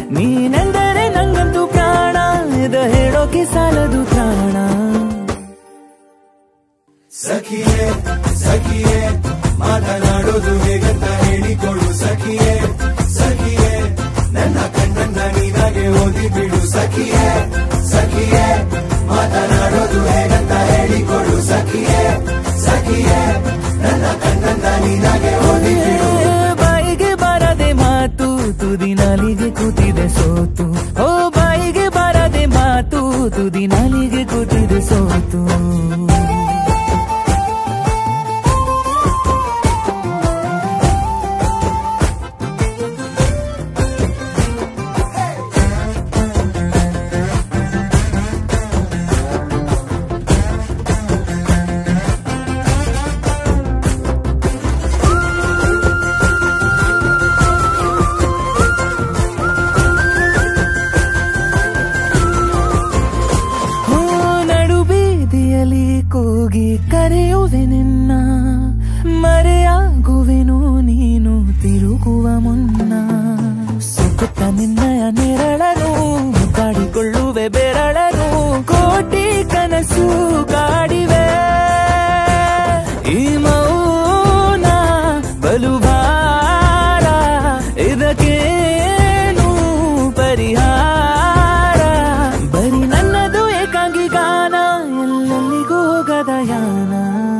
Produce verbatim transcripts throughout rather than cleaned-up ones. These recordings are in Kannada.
ನೀನೆಂದರೆ ನಂಗಂತೂ ಪ್ರಾಣ ಇದ ಹೇಳೋಕೆ ಸಾಲದು ಪ್ರಾಣ ಸಖಿಯೇ ಸಖಿಯೇ ಮಾತನಾಡೋದು ಹೇಗಂತ ಹೇಳಿಕೊಡು ಸಖಿಯೇ ಸಖಿಯೇ ನನ್ನ ಕಣ್ಣನ್ನ ನೀನಾಗೆ ಓದಿ ಬಿಡು ಸಖಿಯೇ ಸಖಿಯೇ ಮಾತನಾಡೋದು ಹೇಗಂತ ಹೇಳಿಕೊಡು ಸಖಿಯೇ ಸಖಿಯೇ ನನ್ನ ಕಣ್ಣನ್ನ ನೀನಾಗೆ ಓದಿ ಬಿಡು ಬಾಯಿಗೆ ಬರದೆ ಮಾತು ತುದಿ ನಾಲಿಗೆ ಕೂತಿದೆ ಸೋತು ಓ ಬಾಯಿಗೆ ಬರದೆ ಮಾತು ತುದಿ ನಾಲಿಗೆ ಕೂತಿದೆ ಸೋತು ಕೂಗಿ ಕರೆಯುವೆ ನಿನ್ನ ಮರೆಯಾಗುವೆನು ನೀನು ತಿರುಗುವ ಮುನ್ನ ಸುತ್ತ ನಿನ್ನಯ ನೆರಳನು ಕಾಡಿಕೊಳ್ಳುವೆ ಬೆರಳನು ಕೋಟಿ ಕನಸು ಕಾಡಿವೆ ಈ ಮೌನ ಬಲುಭಾರ ಇದಕ್ಕೇನು ಪರಿಹಾರ ಬರೀ ನನ್ನದು ಏಕಾಂಗಿ ಗಾನ ಎಲ್ಲೆಲ್ಲಿಗೂ ಗದಯಾನ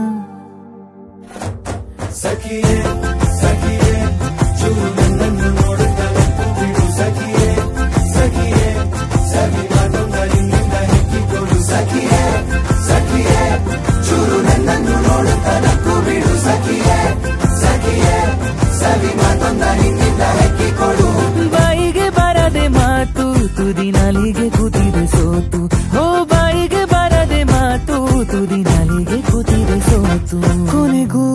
ಸಖಿಯೇ ಸಖಿಯೇ ಚೂರು ನನ್ನನ್ನು ನೋಡುತ್ತಲೇ ಬಿಡು ಸಖಿಯೇ ಸಖಿಯೇ ಸವಿ ಮಾತೊಂದ ನಿನ್ನಿಂದ ಹೆಕ್ಕಿಕೊಡು ಸಖಿಯೇ ಸಖಿಯೇ ಚೂರು ನನ್ನನ್ನು ನೋಡುತ್ತಲೇ ಬಿಡು ಸಖಿಯೇ ಸಖಿಯೇ ಸವಿ ಮಾತೊಂದ ನಿನ್ನಿಂದ ಹೆಕ್ಕಿಕೊಡು ಬಾಯಿಗೆ ಬರದೆ ಮಾತು ತುದಿ ನಾಲಿಗೆ ಕೂತಿದೆ ಸೋತು ಓ ಬಾಯಿಗೆ ಬರದೆ ಮಾತು ತುದಿ ನಾಲಿಗೆ ಕೂತಿದೆ ಸೋತು ಕೊನೆಗೂ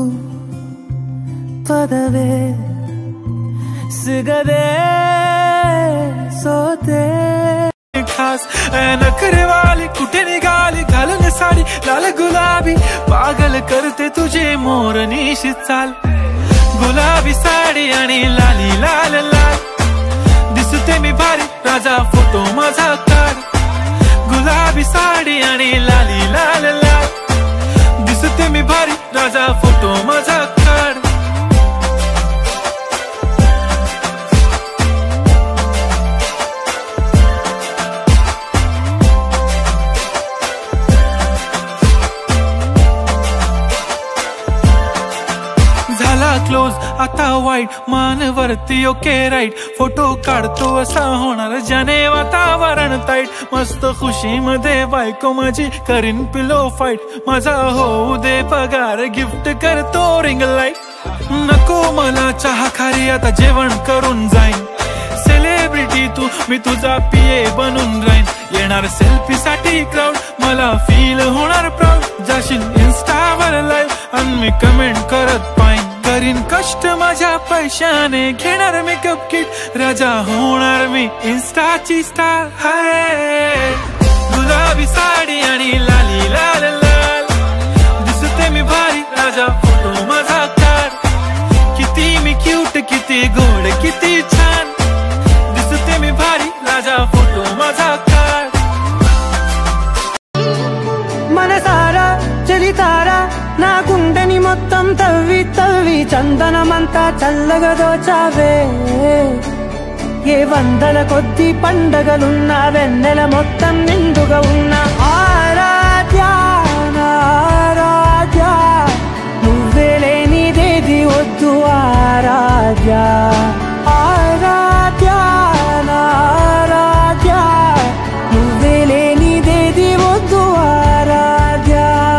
ಪದವೇ ಸಿಗದೆ सोते खास नखरे वाली कुठे निघाली घालून साडी लाल गुलाबी पागल करते तुझे मोरनीशी चाल गुलाबी साडी आणि लाली लाल लाल दिसते मी भारी राजा फोटो माझा काढ गुलाबी साडी आणि लाली लाल लाल दिसते मी भारी राजा फोटो माझा काढ क्लोज आता वाईट मानवरती ओके राईट फोटो काढतो असा होणार जने वातावरण ताईट मस्त खुशी मध्ये बायको माझी करीन पिलो फाईट माझा होऊ दे पगार गिफ्ट करतो रिंग लाईट नको मला चहा खारी आता जेवण करून जाईन सेलिब्रिटी तू मी तुझा पीए बनून राहीन येणार सेल्फी साठी क्राऊड मला फील होणार प्राऊड जाशील इन्स्टावर लाईव्ह आणि मी कमेंट करत पाईन करीन कष्ट माझ्या पैशाने घेणार मेकअप किट राजा होणार मी इन्स्टाची स्टार हाय गुलाबी साडी आणि लाली लाल लाल दिसते मी भारी राजा फोटो माझा काढ किती मी क्यूट किती गोड किती छान दिसते मी भारी राजा फोटो माझा काढ मनसारा चलितारा నా గుండెని మొత్తం తవ్వి తవ్వి చందనమంతా చల్లగా దోచావే ఏ వందల కొద్ది పండగలున్న వెన్నెల మొత్తం నిండుగా ఉన్న ఆరాధ్య ఆరాధ్య నువ్వే లేనిదేది వద్దు ఆరాధ్య ఆరాధ్య ఆరాధ్య నువ్వే లేనిదేది వద్దు ఆరాధ్య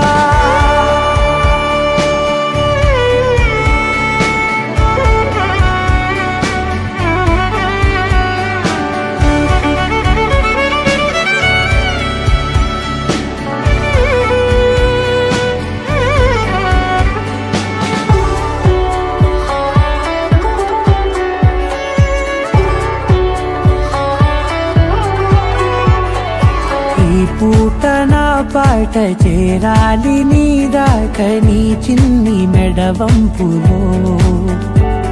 పూటన పాట చేరాలి నీ దాకా నీ చిన్ని మెడవంపులో